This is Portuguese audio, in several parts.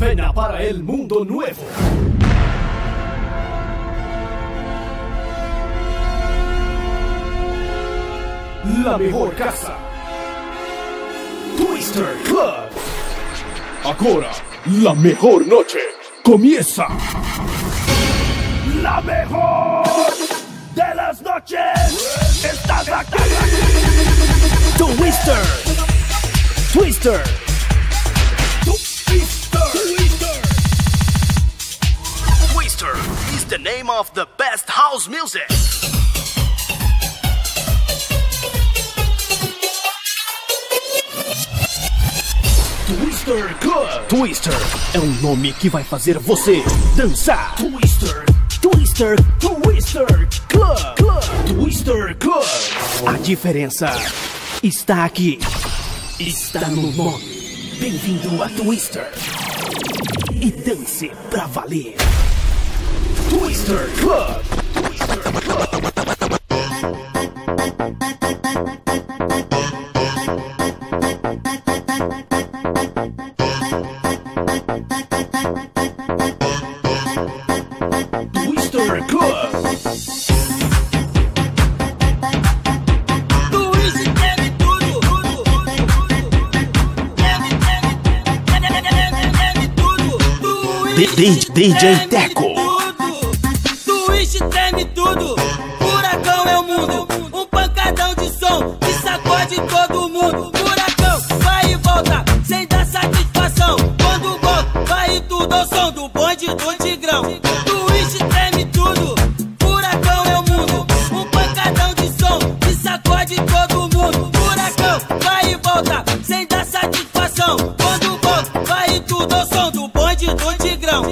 Venha para el mundo nuevo. La mejor casa. Twister Club. Agora, la mejor noche comienza. La mejor de las noches. Estás aquí. Twister. Twister. Twister is the name of the best house music. Twister Club. Twister é um nome que vai fazer você dançar. Twister, Twister, Twister Club. Twister Club. A diferença está aqui. Está no nome. Bem-vindo a Twister. E dance pra valer. Twister Club. Twister Club. Twister Club. DJ Teco. Twist treme tudo, furacão é o mundo. Um pancadão de som que sacode todo mundo. Furacão vai e volta, sem dar satisfação. Quando volta, vai tudo ao som do bonde do Tigrão. Twist treme tudo, furacão é o mundo. Um pancadão de som que sacode todo mundo. Furacão vai e volta, sem dar satisfação. Quando volta, vai tudo ao som do bonde do Tigrão.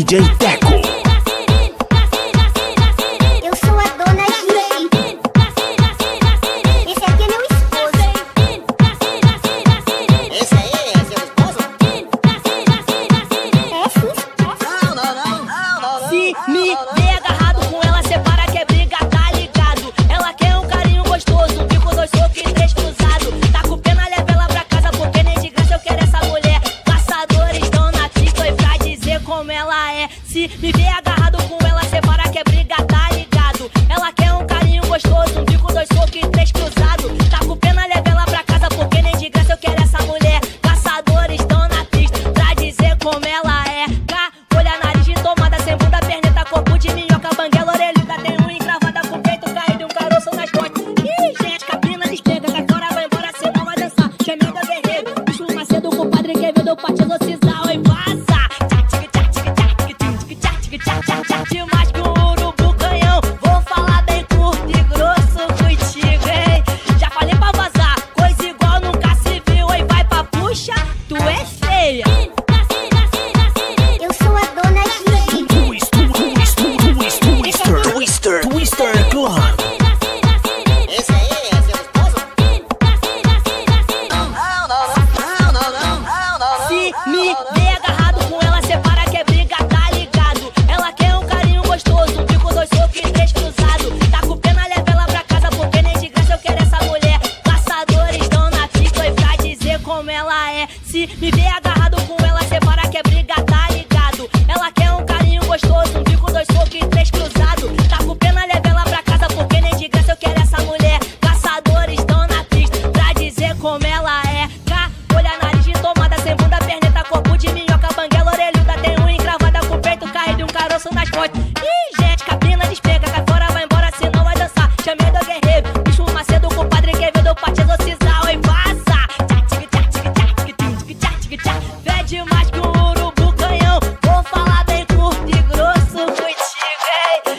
DJ Teco. Eu sou a dona Gigi. Esse aqui é meu esposo. Esse aí é seu esposo? É sim. Se me vê agarrado com ela, separa que é briga, tá ligado? Ela quer um carinho gostoso, um bico, dois socos e três cruzados. Tá com pena, leva ela pra casa, porque nem de graça eu quero essa mulher. Caçadores estão na pista e pra dizer como ela é. Se me vê agarrado com ela, separa que é briga, tá ligado? Ela quer um carinho gostoso, um bico, dois socos e três cruzados. Tá com pena, leva ela pra casa, porque nem de graça eu quero essa mulher. Caçadores estão na pista pra dizer como ela é. Olha a nariz de tomada, sem bunda, perneta, corpo de minhoca, banguela, orelhuda. Tem um encravada com o peito caído e um caroço nas costas. Ih, gente, capina, despega, que agora vai embora, senão vai dançar. Chamando a guerreiro, bicho Macedo com o padre Quevedo pra te exorcizar. Oi, vaza! Mais que um urubu canhão, vou falar bem curto e grosso contigo, hein? Já falei pra vazar, coisa igual nunca se viu. Oi, vai pra puxa, tu é feia. Eu sou a dona Gigi. Twister Club. Esse aí é seu esposo? Se me vê agarrado com ela, separa que é briga, tá ligado? Ela quer um carinho gostoso, um bico, dois socos e três cruzados. Tá com pena, leva ela pra casa, porque nem de graça eu quero essa mulher. Caçadores estão na pista e pra dizer como ela é. Se me vê agarrado com ela, separa que é briga, tá ligado? Ela quer um carinho gostoso, um bico, dois socos e três cruzados. Tá com pena, leva ela pra casa, porque nem de graça eu quero essa mulher. Caçadores estão na pista pra dizer como ela é. Olha a nariz de tomada, sem bunda, perneta, corpo de minhoca, banguela, orelhuda. Tem um encravada com o peito caído e um caroço nas costas. Ih, gente, capina, despega, que agora vai embora, senão vai dançar. Chamando a guerreiro, bicho Macedo com o padre Quevedo pra te exorcizar. Oi, vaza! Pede mais que um urubu canhão, vou falar bem curto e grosso contigo, hein?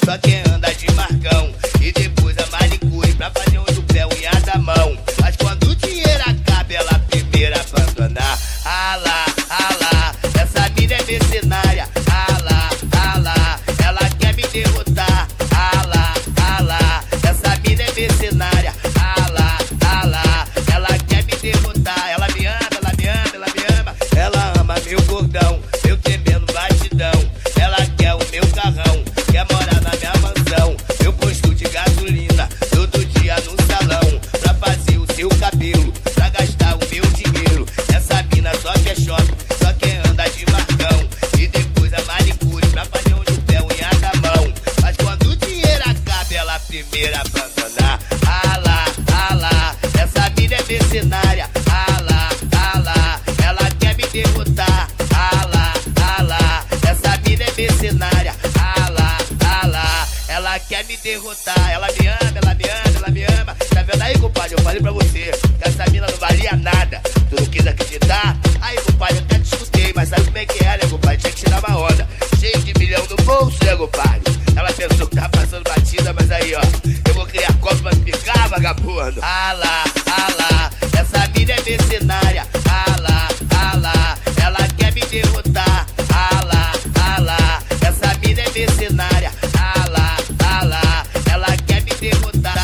só quem anda de marcão. E depois a manicure pra fazer um do pé, unha da mão. Mas quando o dinheiro acaba, ela a primeira a abandonar. Ah lá, essa mina é mercenária. Ah lá, ela quer me derrotar. Ah lá, essa mina é mercenária. Ah lá, ela quer me derrotar. Ela me ama, ela me ama, ela me ama. Ela ama meu gordão, meu tremendo batidão. Ela quer o meu carrão, quer morar na minha mansão. Eu posto de gasolina todo dia no salão, pra fazer o seu cabelo, pra gastar o meu dinheiro. Essa mina só quer shopping, só quem anda de marcão. E depois a manicure pra fazer um pé, unha da mão. Mas quando o dinheiro acaba, ela a primeira a abandonar. Ah lá, essa mina é mercenária. Ah lá, ela quer me derrotar. Ah lá, essa mina é mercenária. Ah lá, ela quer me derrotar. Ela me ama, ela me ama, ela me ama. Tá vendo aí, compadre? Eu falei pra você que essa mina não valia nada. Tu não quis acreditar? Aí, compadre, eu até te escutei, mas sabe como é que é, né, compadre? Tinha que tirar uma onda. Cheio de milhão no bolso, né, compadre? Ela pensou que tava passando batida, mas aí, ó, eu vou criar copo pra me picar, vagabundo. Ah lá, essa mina é mercenária. Ah lá, ela quer me derrotar. Ah lá, essa mina é mercenária. Ah lá, ela quer me derrotar.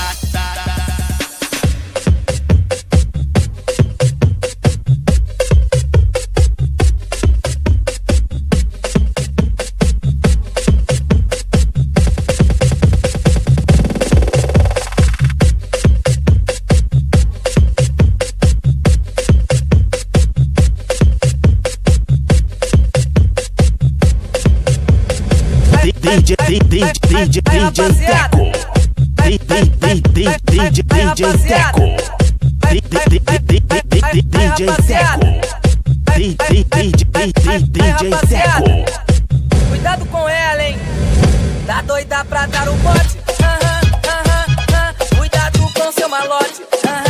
DJ Teco. DJ Teco. DJ Teco. Cuidado com ela, hein? Tá doida pra dar um bote? Cuidado com seu malote.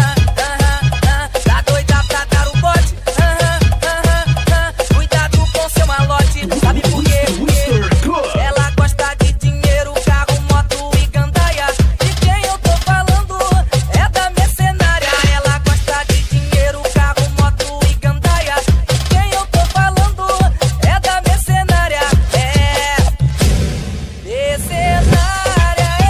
Tá doida pra dar um bote? Cuidado com seu malote. Sabe por quê? Ela gosta de dinheiro, carro, moto e gandaia. De quem eu tô falando é da mercenária. Ela gosta de dinheiro, carro, moto e gandaia. De quem eu tô falando é da mercenária. É mercenária.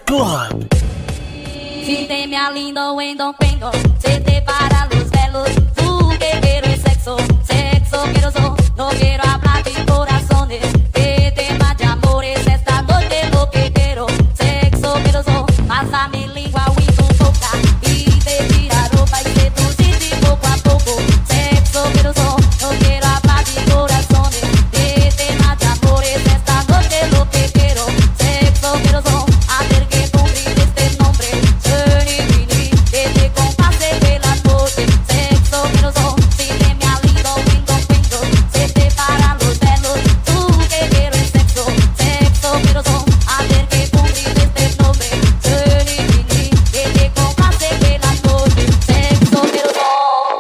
Club. Si te me alindo, wendo, pengo, se te para los velos. Tú que quiero es sexo, sexo quiero so. No quiero hablar de corazones, de temas de amores. Esta noche lo que quiero, sexo quiero so. Pasa mi lengua y tu boca y te tira ropa y seducirte poco a poco. Sexo quiero so, no quiero hablar de corazones, de temas de amores. Esta noche lo que quiero, sexo quiero so. Hacer que tú grites este nombre, que te compase de la noche. Sexo quiero so, si te me alido, wingo, se te paran los velos. Tú que quieres sexo, sexo quiero so. Hacer que tú grites este nombre, que te compase de la noche. Sexo quiero so.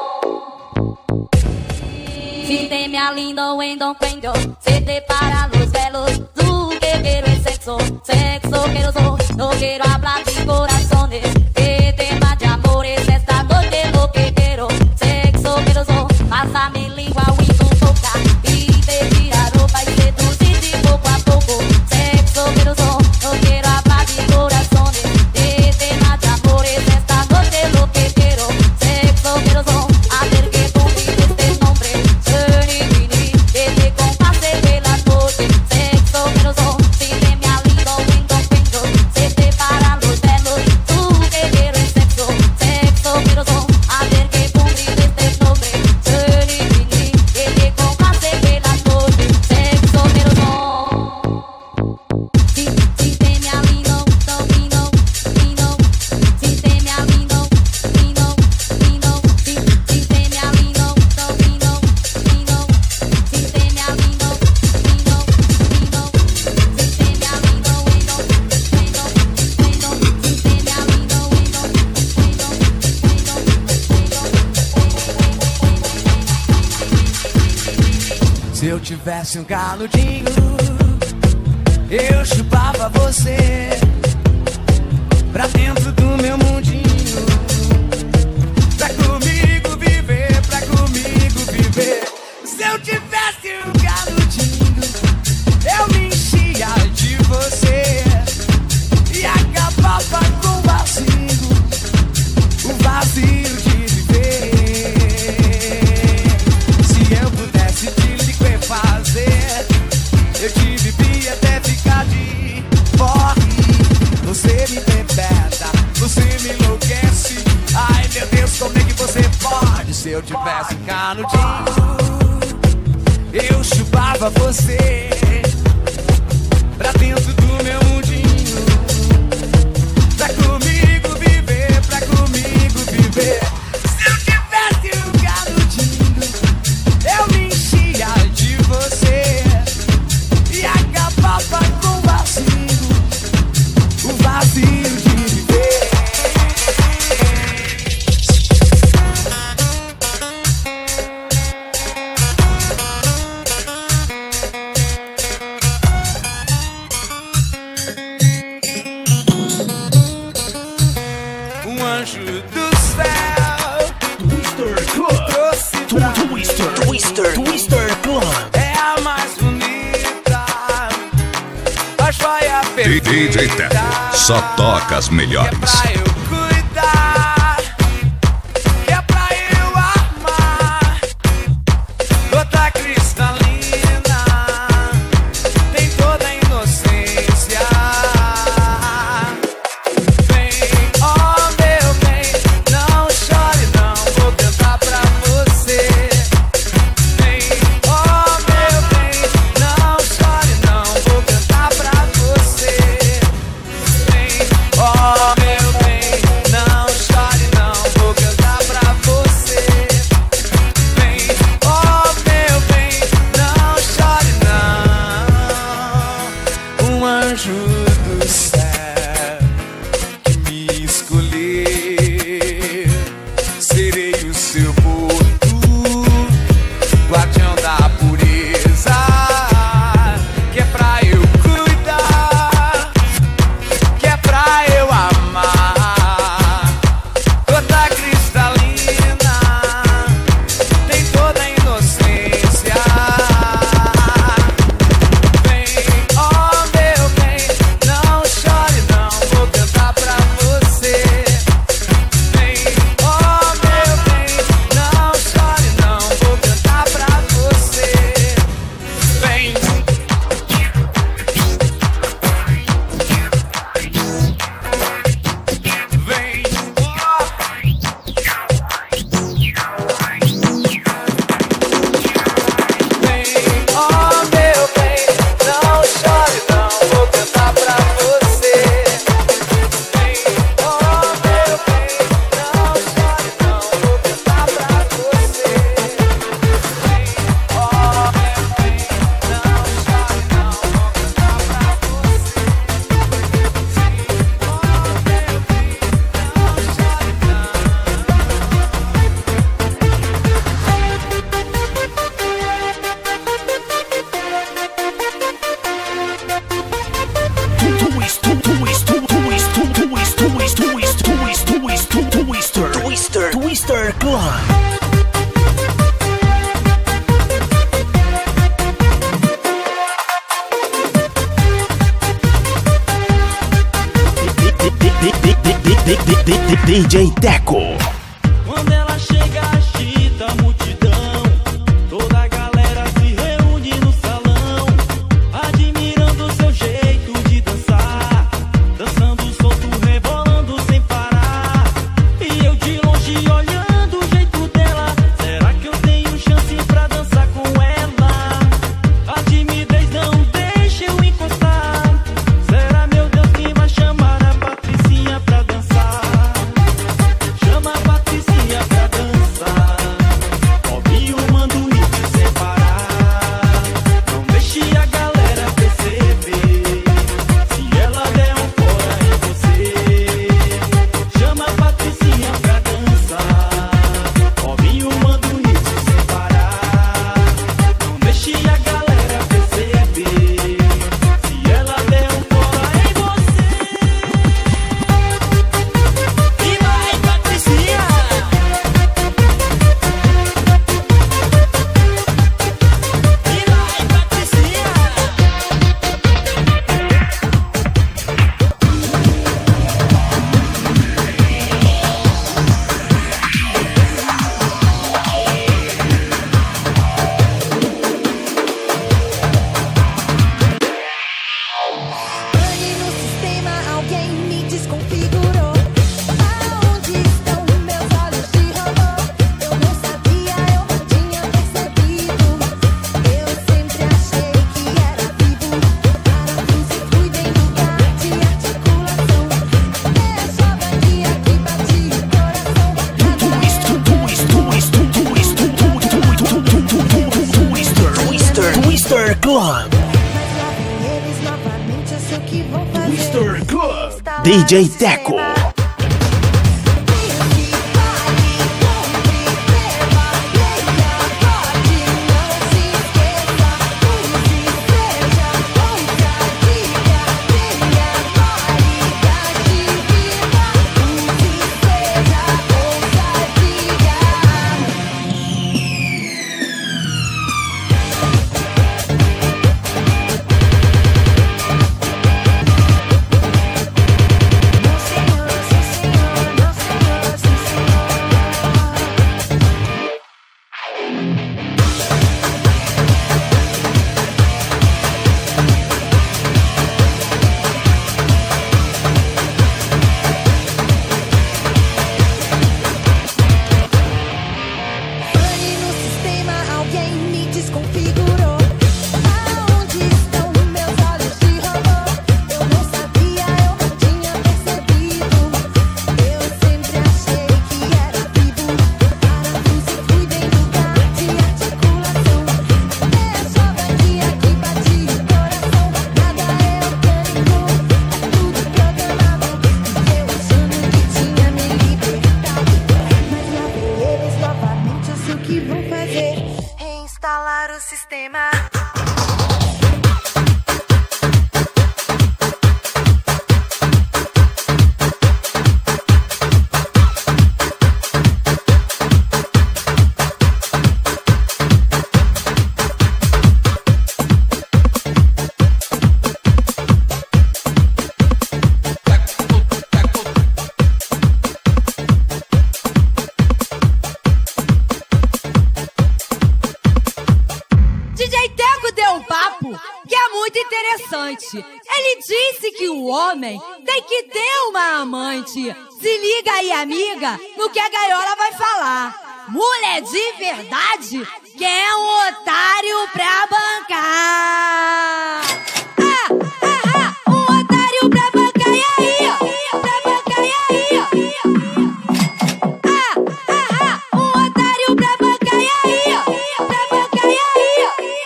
Si te me alindo, wendo, se te paran los velos. Tú que quieres sexo, sexo quiero so. No quiero hablar de corazones, de temas de amores. Esta noche lo que quiero, sexo quiero so. Pasa mi lengua y tu boca y te tira ropa y seducirte poco a poco. Sexo quiero so, no quiero hablar de corazones, de temas de amores. Esta noche lo que quiero, sexo quiero so. Hacer que tú grites este nombre, que te compase de la noche. Sexo quiero so, si te me alido, wingo, se te paran los velos. Tú que quieres sexo, sexo quiero so. Hacer que tú grites este nombre, que te compase de la noche. Sexo quiero so. Si te me alido, vino. Si te me alido, vino. Si te me alido, vino. Si te me alido, vino. Si te me alido, Se eu tivesse um canudinho, eu chupava você pra dentro do meu mundinho, pra comigo viver, pra comigo viver. Se eu tivesse um canudinho, eu me enchia de você e acabava com o vazio de viver. Se eu pudesse te liquefazer, eu te bebia até ficar de porre. Você me bebeda, você me enlouquece. Ai meu Deus, como é que você pode? Se eu tivesse um canudinho, eu chupava você pra dentro do meu mundinho, pra comigo viver, pra comigo viver. Se eu tivesse um canudinho, eu me enchia de você e acabava com o vazio de viver. Um anjo do céu Twister Club. trouxe pra Twister Club. é a mais bonita, a joia perfeita. DJ Teto, só toca as melhores. Pra eu cuidar, que é pra eu amar. Gota cristalina, tem toda a inocência. Vem, oh meu bem, não chore não, vou cantar pra você. Vem, oh meu bem, não chore não, vou cantar pra você. Vem, oh meu bem, não chore não, vou cantar pra você. Vem, oh meu bem, não chore não. Um anjo do céu que me escolheu, serei o seu porto, guardião da pureza, que é pra eu cuidar, que é pra eu amar. Gota cristalina, tem toda a inocência. Vem, oh meu bem, DJ Teco. Quando ela chega, agita a multidão. Toda a galera se reúne no salão, admirando seu jeito de dançar, dançando solto, rebolando sem parar. E eu de longe olhando o jeito dela. Será que eu tenho chance pra dançar com ela? A timidez não deixa eu encostar. Será, meu Deus, quem vai chamar a Patricinha pra dançar? Chama a Patricinha pra dançar. Pobinho manda o hit sem parar. Não deixe a galera perceber. Se ela der um fora em você, chama a Patricinha pra dançar. Pobinho manda o hit sem parar. Não deixe a galera perceber. Se ela der um fora em você. E vai, Patricinha! E vai, Patricinha! Pane no sistema, alguém me desconfigurou. Aonde estão meus olhos de robô? Eu não sabia, eu não tinha percebido. Eu sempre achei que era vivo. Parafuso, fui bem lugar de articulação. Deixava aqui bati o coração. Twister Club. Eles novamente, eu sei o que vão fazer. Twister Club. Instalar DJ o sistema. Teco. Pane no sistema, alguém me desconfigurou. Aonde estão meus olhos de robô? Eu não sabia, eu não tinha percebido. Eu sempre achei que era vivo. Parafuso, fui bem lugar de articulação. Deixava aqui bati o coração. Nada é orgânico, é tudo programado. Eu achando que tinha me libertado. Mas lá vem eles novamente, eu sei o que vão fazer. Reinstalar o sistema. DJ Teco deu um papo que é muito interessante. Ele disse que o homem tem que ter uma amante. Se liga aí, amiga, no que a gaiola vai falar. Mulher de verdade quer um otário pra bancar. Um otário pra bancar, e aí? Pra bancar, e aí? Um otário pra bancar, e aí? Pra bancar, e aí?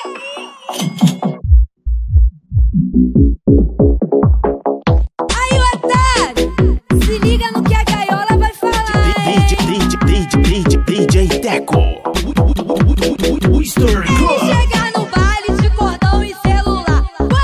Aí, otário, se liga no que a gaiola vai falar, hein? DJ Teco. Twister Club. Chegar no baile de cordão e celular.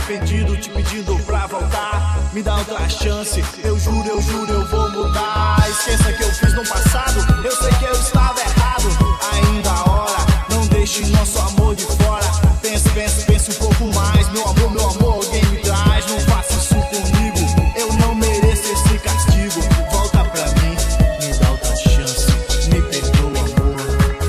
arrependido, te pedindo pra voltar. Me dá outra chance, eu juro, eu vou mudar. Esqueça que eu fiz no passado, eu sei que eu estava errado. Ainda há hora, não deixe nosso amor de fora. Pense um pouco mais, meu amor, alguém me traz. Não faça isso comigo, eu não mereço esse castigo. Volta pra mim, me dá outra chance, me perdoa, amor.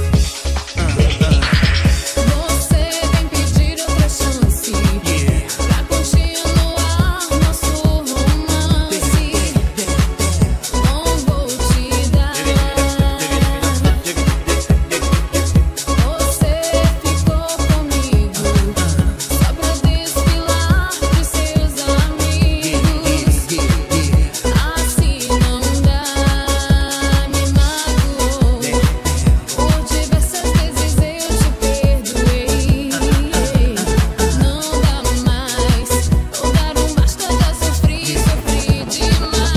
Você vem pedir outra chance pra continuar nosso romance. Não vou te dar. Você ficou comigo só pra desfilar de seus amigos. Assim não dá, me magoou. Por diversas vezes eu te perdoei. Não dá mais, não dar um basta, já sofri demais.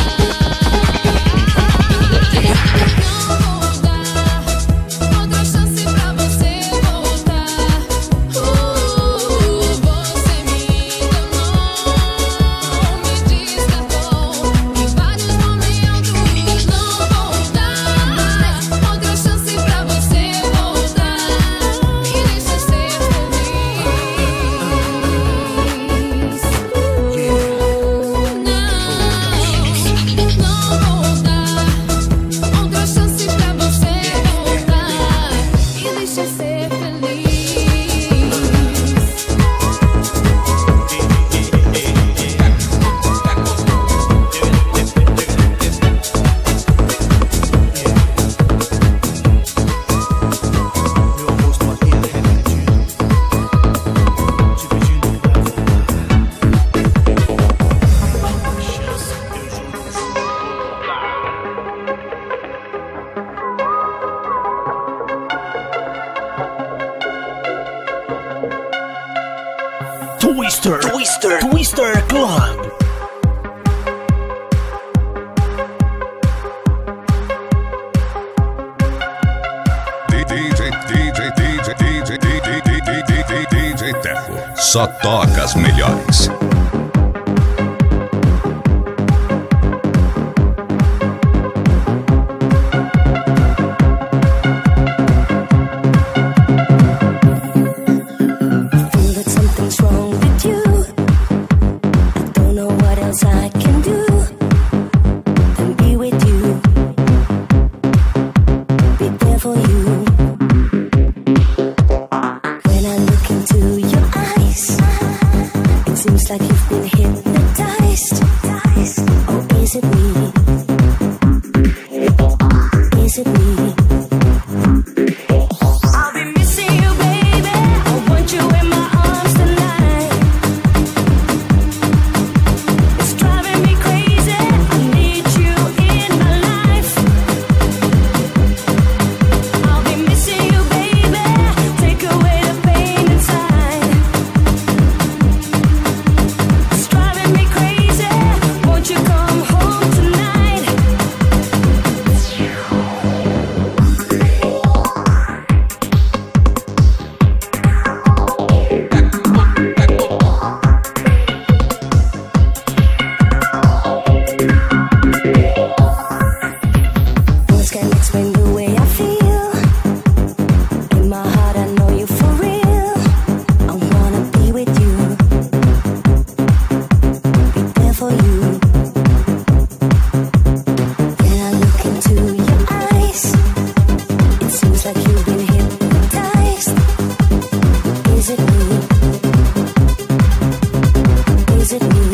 Não vou dar outra chance pra você voltar. Você me enganou, me descartou em vários momentos. Não vou dar outra chance pra você voltar. Me deixa ser feliz. Não vou dar outra chance pra você voltar. Me deixa ser feliz. Meu amor, estou aqui arrependido, te pedindo pra voltar. Chance, eu juro, eu vou voltar. Twister Club. DJ Teco. Só toca as melhores. Feel that something's wrong with you. I don't know what else I can do than be with you, be there for you. When I look into your eyes, it seems like you've been hypnotized. Oh, is it me? Is it me? I'll be missing you, baby. I want you in my arms tonight. It's driving me crazy. I need you in my life. I'll be missing you, baby. Take away the pain inside. It's driving me crazy. Won't you come home tonight? Words can't explain the way I feel. In my heart, I know you for real. I wanna be with you, be there for you. When I look into your eyes, it seems like you've been hypnotized. Is it me? Is it me?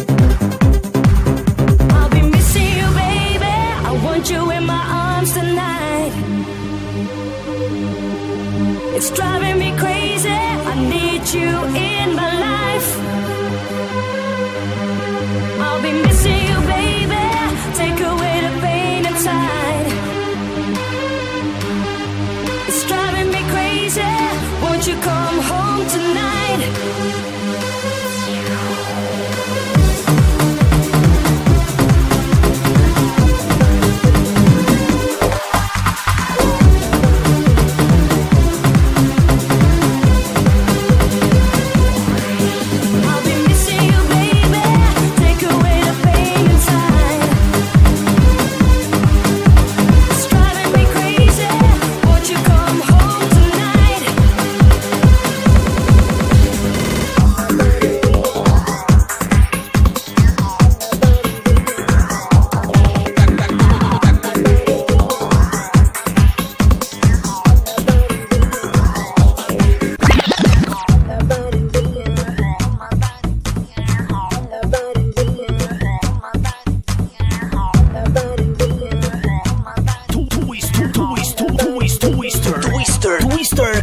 I'll be missing you, baby. I want you in my arms tonight. It's driving me crazy. I need you in my life. I'll be missing you, baby. Take away the pain inside. It's driving me crazy. Won't you come home tonight? I'll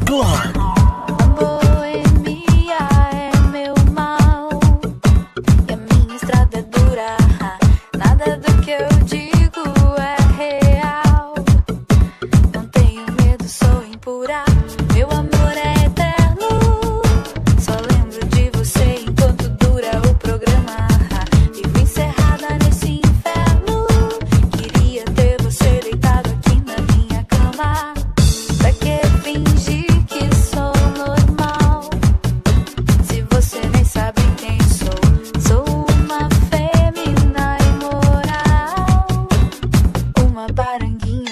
Club. Boemia é meu mal e a minha estrada é dura. Nada do que eu digo é real. Não tenho medo, sou impura. Meu amor é eterno. Só lembro de você enquanto dura o programa. Vivo encerrada nesse inferno. Queria ter você deitado aqui na minha cama. Pra que fingir que sou normal? Se você nem sabe quem sou. Sou uma fêmea imoral. Uma baranguinha.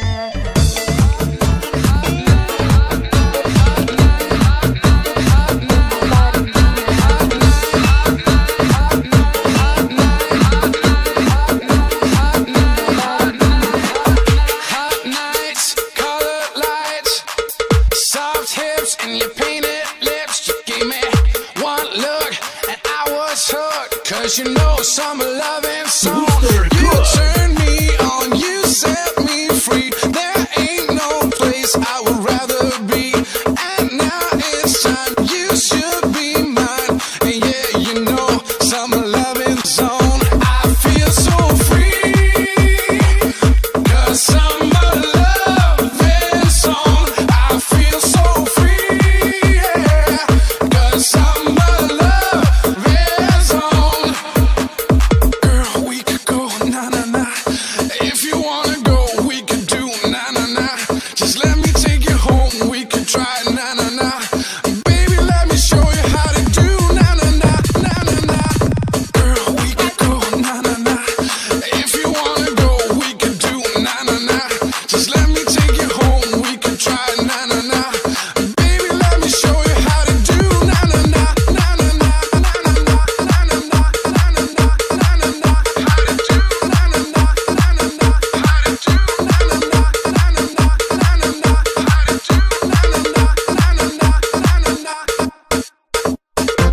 Hot nights, colored lights, soft hips and your painted lips. You gave me one look and I was hooked. Cause you know summer loving song. You turned me on, you set me free. There ain't no place I would rather be. And now it's time, you should be mine. And yeah, you know summer loving zone. I feel so free. Cause summer loving song. I feel so free. Yeah. Cause summer loving zone. Girl, we could go na-na-na. If you wanna go, we could do na-na-na. Just let me take you home, we could try na-na-na. Baby, let me show you how to do na-na-na, na-na-na. Girl, we could go na-na-na. If you wanna go, we could do na-na-na. Just let me take you home, we could try na-na-na. Baby, let me show you how to do na-na-na, na-na-na, na-na-na, na-na-na, na-na-na, na-na-na. How to do na-na-na, na-na-na. How to do na-na-na, na-na-na, na-na-na. How to do na-na-na, na-na-na, na-na-na.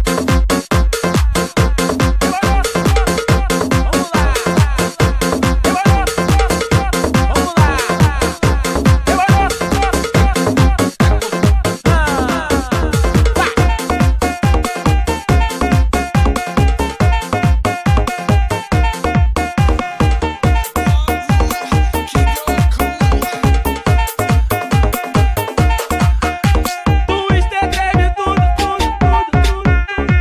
Twister treme tudo, tudo, tudo,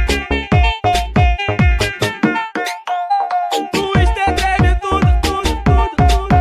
tudo. Twister treme tudo, tudo, tudo, tudo.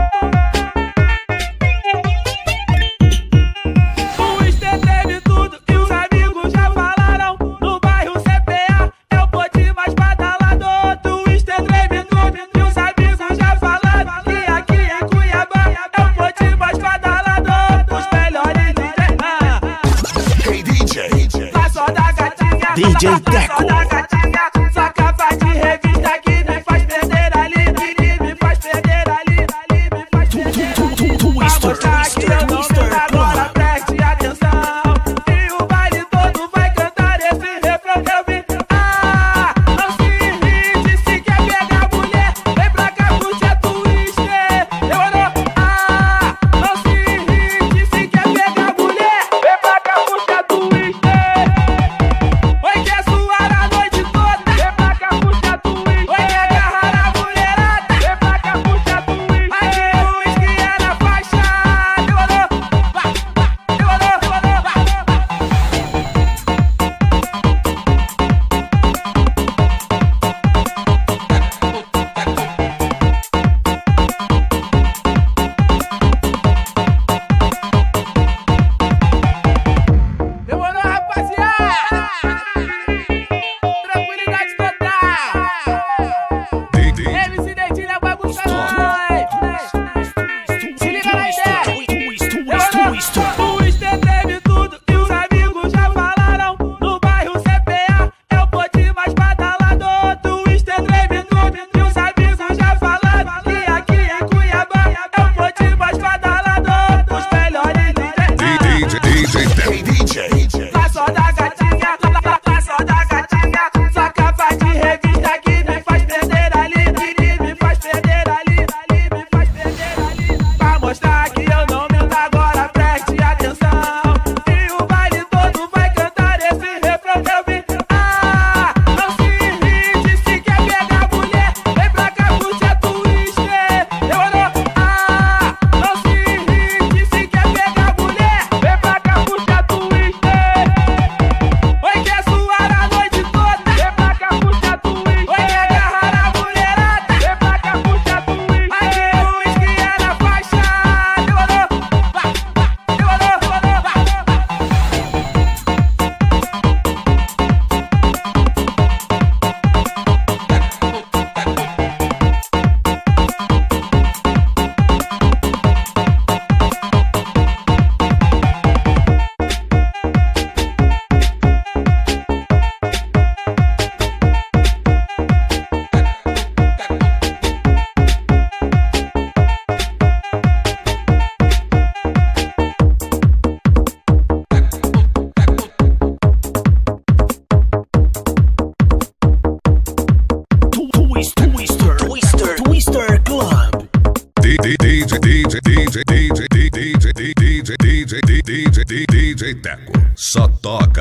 Twister treme tudo e os amigos já falaram. No bairro CPA é o pote mais badalado. Twister treme tudo e os amigos já falaram. Que aqui em Cuiabá é o pote mais badalado. Os melhores DJs. Hey DJ. Tá só da gatinha, DJ tá Teco. só da gatinha. Só capa de revista que me faz perder ali, que me faz perder ali, me faz perder. Twister, Pra mostrar que eu não Twister me agora Club. preste atenção. E o baile todo vai cantar esse refrão que eu vi. Ah, não se irrite se quer pegar mulher. Vem pra cá curtir a Twister. Demorou? Ah, não se irrite se quer pegar mulher. Vem pra cá curtir a Twister. Oi, quer suar a noite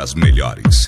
as melhores.